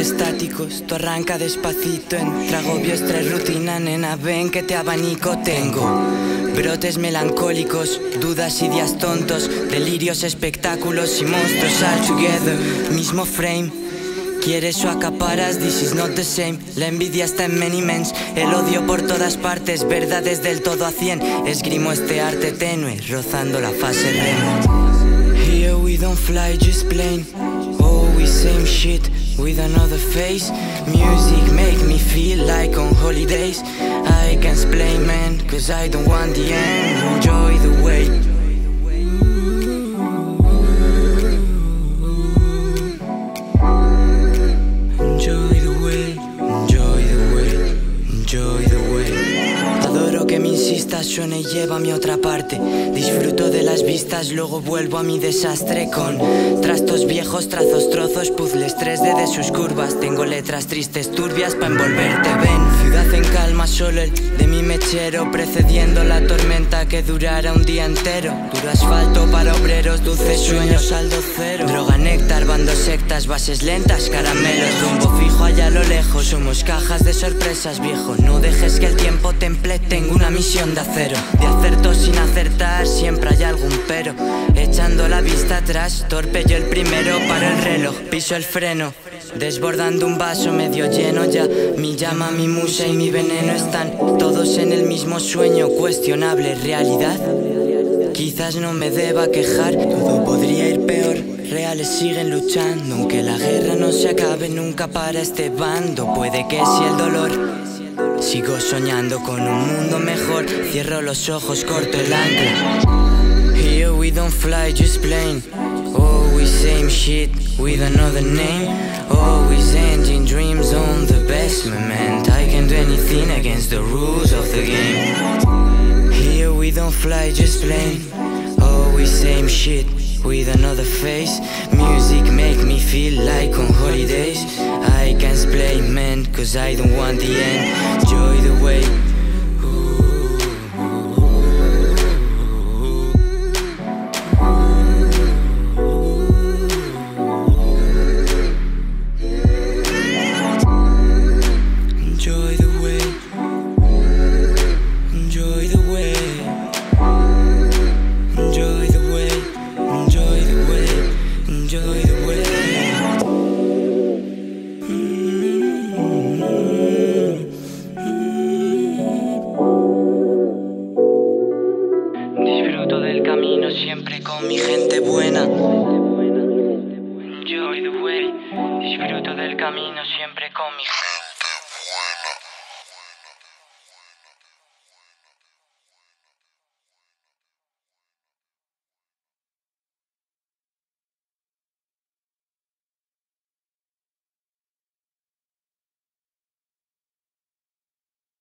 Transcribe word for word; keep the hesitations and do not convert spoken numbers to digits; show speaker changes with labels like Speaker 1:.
Speaker 1: estáticos, tú arranca despacito. Entre agobios traes rutina, nena, ven que te abanico. Tengo brotes melancólicos, dudas y días tontos, delirios, espectáculos y monstruos all together. Mismo frame, quieres o acaparas, this is not the same. La envidia está en many mens, el odio por todas partes, verdades del todo a cien. Esgrimo este arte tenue, rozando la fase remo. Here we don't fly, just plain. Always same shit, with another face. Music make me feel like on holidays. I can't explain, man, cause I don't want the end. Enjoy the way. Enjoy the way, enjoy the way, enjoy the way. Adoro que me insistas, suene y llévame a otra parte. Disfruto de las vistas, luego vuelvo a mi desastre. Con trastos viejos, trazos, trozos, puzzles tres D de sus curvas. Tengo letras tristes, turbias pa' envolverte. Ven, ciudad en calma, solo el de mi mechero, precediendo la tormenta que durará un día entero. Duro asfalto para obreros, dulces sueños, saldo cero. Droga, néctar, bando sectas, bases lentas, caramelos. Rumbo fijo allá a lo lejos, somos cajas de sorpresas, viejo. No dejes que el tiempo te emplee, tengo una misión de acero. De acertos sin acertar, siempre hay algún pero. Echando la vista atrás, torpe yo el primero. Paro el reloj, piso el freno, desbordando un vaso medio lleno ya. Mi llama, mi musa y mi veneno están todos en el mismo sueño. Cuestionable realidad, quizás no me deba quejar. Todo podría ir peor, reales siguen luchando. Aunque la guerra no se acabe nunca para este bando. Puede que si el dolor, sigo soñando con un mundo mejor. Cierro los ojos, corto el ancla. Here we don't fly, just plain. Always same shit with another name. Always ending dreams on the basement. I can't do anything against the rules of the game. Here we don't fly, just plain. Always same shit with another face. Music make me feel like on holidays. I can't explain, man, cause I don't want the end. Enjoy the way. Enjoy the way. Enjoy the way. Enjoy the way. Enjoy the way. Enjoy the way. Disfruto del camino siempre con mi gente buena. Enjoy the way. Disfruto del camino siempre con mi gente